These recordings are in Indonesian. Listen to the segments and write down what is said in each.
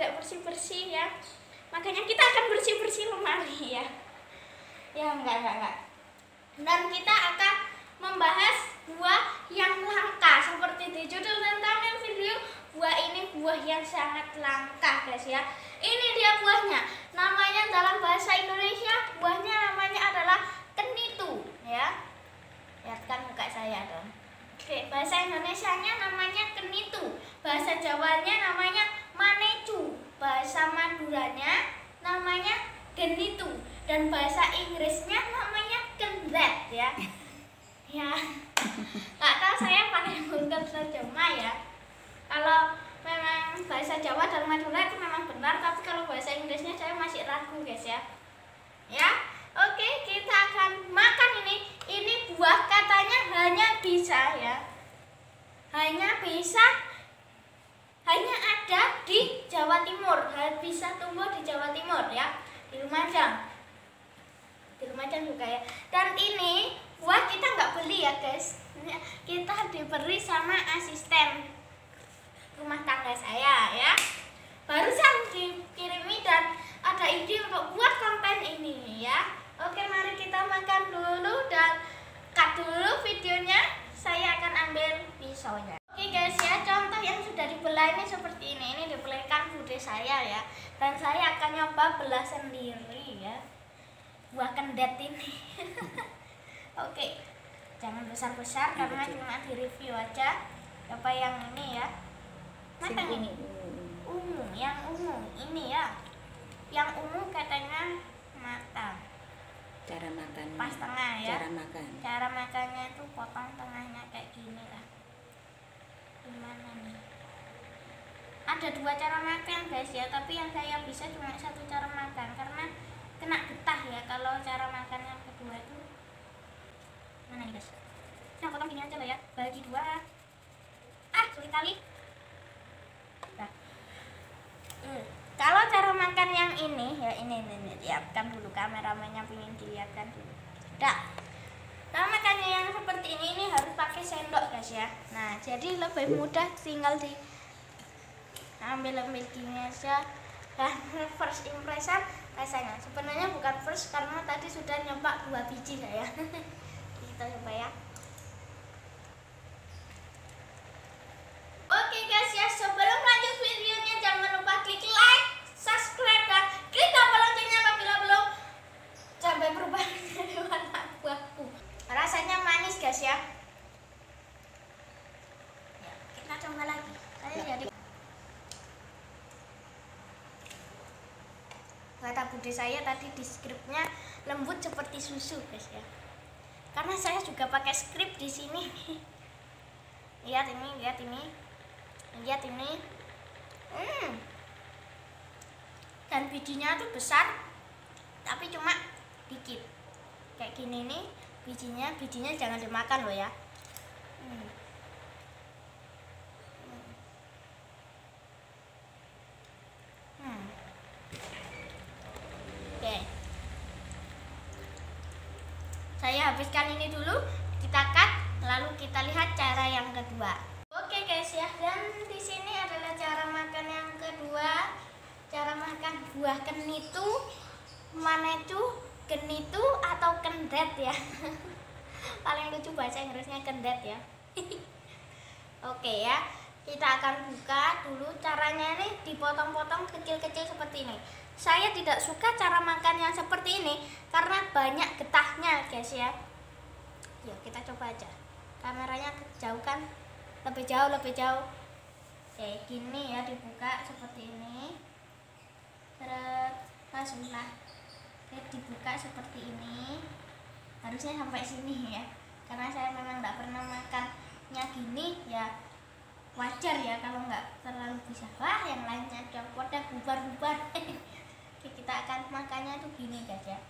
sampai bersih-bersih ya. Makanya kita akan bersih-bersih lemari ya. Ya enggak. Dan kita akan membahas buah yang langka seperti di judul dan thumbnail video. Buah ini buah yang sangat langka guys ya. Ini dia buahnya. Namanya dalam bahasa Indonesia buahnya namanya adalah kenitu ya. Lihatkan muka saya dong. Oke, bahasa Indonesianya namanya kenitu. Bahasa Jawanya namanya manecu. Bahasa Maduranya namanya genitu. Dan bahasa Inggrisnya namanya kendet ya. Ya, nggak tahu saya pakai bungkam terjemah ya. Kalau memang bahasa Jawa dan Madura itu memang benar, tapi kalau bahasa Inggrisnya saya masih ragu guys ya. Ya, oke, kita akan makan ini. Ini buah katanya hanya bisa ya, hanya ada di Jawa Timur, bisa tumbuh di Jawa Timur ya, di Lumajang. Di Lumajang juga ya. Dan ini buah kita nggak beli ya guys, kita diberi sama asisten rumah tangga saya ya, barusan dikirimi dan ada ide untuk buat konten ini ya. Oke, mari kita makan dulu dan cut dulu videonya. Saya akan ambil pisaunya. Oke guys ya, contoh yang sudah dibelah ini seperti ini dibelahkan bude saya ya, dan saya akan nyoba belah sendiri ya buah kendet ini. Oke, jangan besar-besar karena cuma di review aja. Coba yang ini ya. Matang ini. Ungu, yang ungu ini ya. Yang ungu katanya matang. Cara makan. Pas tengah ya. Cara makannya itu potong tengahnya kayak gini lah. Gimana nih? Ada dua cara makan guys ya, tapi yang saya bisa cuma satu cara makan karena kena getah ya kalau cara makan yang kedua itu. Mana nih guys? Nah, potong gini aja lah ya, bagi dua. Sulit kali. Nah, kalau cara makan yang ini ya, ini lihatkan dulu, kameramennya pengen dilihatkan dulu. Cara makannya yang seperti ini harus pakai sendok guys ya. Nah, jadi lebih mudah, tinggal di ambil gini aja. Dan first impression rasanya sebenarnya bukan first karena tadi sudah nyoba 2 biji saya. Kita coba ya. Oke guys ya, sebelum lanjut videonya jangan lupa klik like, subscribe, dan klik tombol loncengnya apabila belum, sampai berubah menjadi warna abu-abu. Rasanya manis guys ya. Ya, kita coba lagi. Kata bude saya tadi di skripnya lembut seperti susu guys ya. Karena saya juga pakai skrip di sini. Lihat ini. Dan bijinya tuh besar, tapi cuma dikit. Kayak gini nih bijinya jangan dimakan loh ya. Oke, saya habiskan ini dulu, kita cut, lalu kita lihat cara yang kedua. Oke guys ya, dan di sini adalah cara makan yang kedua, cara makan buah kenitu, manecu, genitu atau kendet ya. Paling lucu bahasa Inggrisnya kendet ya. Oke ya, kita akan buka dulu. Caranya nih dipotong-potong kecil-kecil seperti ini. Saya tidak suka cara makan yang seperti ini karena banyak getahnya guys ya. Yuk kita coba aja. Kameranya jauhkan, lebih jauh. Oke, gini ya, dibuka seperti ini. Langsung lah. Oke, dibuka seperti ini. Harusnya sampai sini ya. Karena saya memang nggak pernah makannya gini ya. Wajar ya kalau nggak terlalu bisa. Wah, yang lainnya pada bubar-bubar. Oke, kita akan makannya tuh gini guys ya.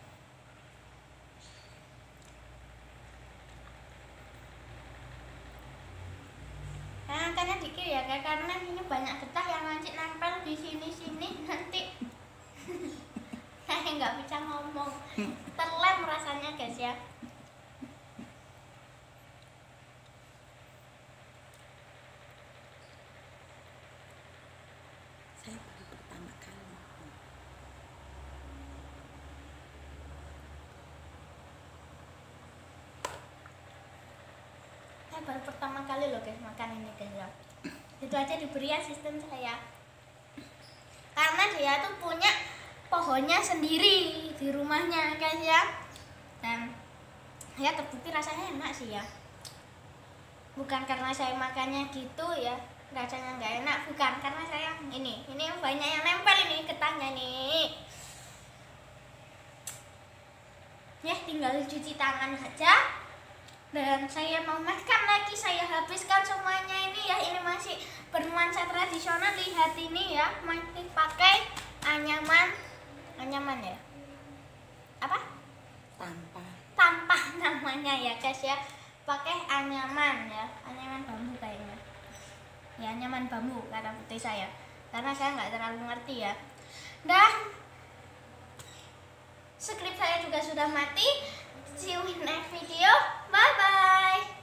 Nah, makannya dikit ya karena ini banyak getah yang nanti nempel di sini nanti. Saya nggak bisa ngomong, terlem rasanya guys ya. Saya baru pertama saya baru pertama kali loh guys makan ini guys ya. Itu aja diberi asisten saya. Karena dia tuh punya pohonnya sendiri di rumahnya guys ya. Dan ya terbukti rasanya enak sih ya. Bukan karena saya makannya gitu ya rasanya nggak enak, bukan karena saya ini banyak yang nempel ini getahnya nih. Ya tinggal cuci tangan saja. Dan saya mau makan lagi, saya habiskan semuanya ini ya. Ini masih bernuansa tradisional, lihat ini ya, masih pakai anyaman ya. Apa? Tampah namanya ya guys ya. Pakai anyaman ya, anyaman bambu kayaknya. Ya anyaman bambu kata putih saya. Karena saya nggak terlalu ngerti ya. Dan skrip saya juga sudah mati. See you in next video. Bye bye.